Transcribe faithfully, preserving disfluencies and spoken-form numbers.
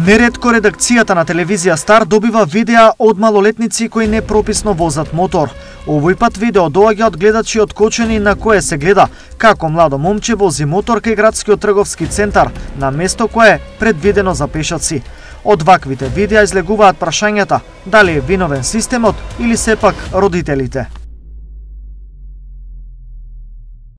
Неретко редакцијата на телевизија Стар добива видеа од малолетници кои непрописно возат мотор. Овој пат видео доаѓа од гледачи од Кочани на кое се гледа како младо момче вози мотор кај градскиот трговски центар на место кое е предвидено за пешаци. Од ваквите видеа излегуваат прашањата дали е виновен системот или сепак родителите.